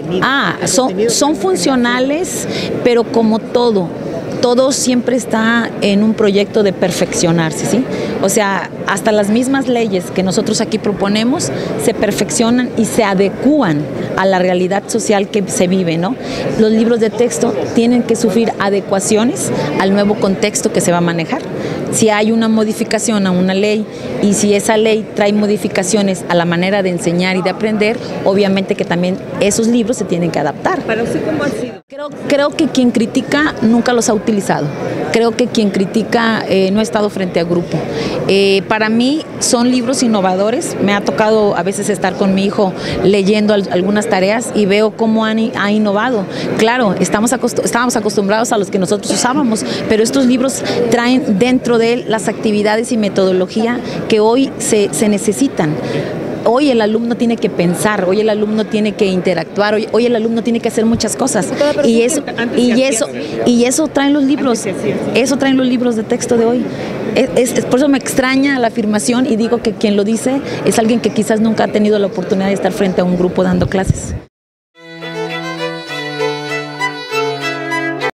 Son funcionales, pero como todo siempre está en un proyecto de perfeccionarse, ¿sí? O sea, hasta las mismas leyes que nosotros aquí proponemos se perfeccionan y se adecúan a la realidad social que se vive, ¿no? Los libros de texto tienen que sufrir adecuaciones al nuevo contexto que se va a manejar. Si hay una modificación a una ley y si esa ley trae modificaciones a la manera de enseñar y de aprender, obviamente que también esos libros se tienen que adaptar. ¿Para usted cómo ha sido? Creo que quien critica nunca los ha utilizado. Creo que quien critica no ha estado frente a grupo. Para mí son libros innovadores. Me ha tocado a veces estar con mi hijo leyendo algunas tareas y veo cómo ha innovado. Claro, estábamos acostumbrados a los que nosotros usábamos, pero estos libros traen dentro de él las actividades y metodología que hoy se necesitan. Hoy el alumno tiene que pensar, hoy el alumno tiene que interactuar, hoy el alumno tiene que hacer muchas cosas. Y eso traen los libros, eso traen los libros de texto de hoy. Por eso me extraña la afirmación y digo que quien lo dice es alguien que quizás nunca ha tenido la oportunidad de estar frente a un grupo dando clases.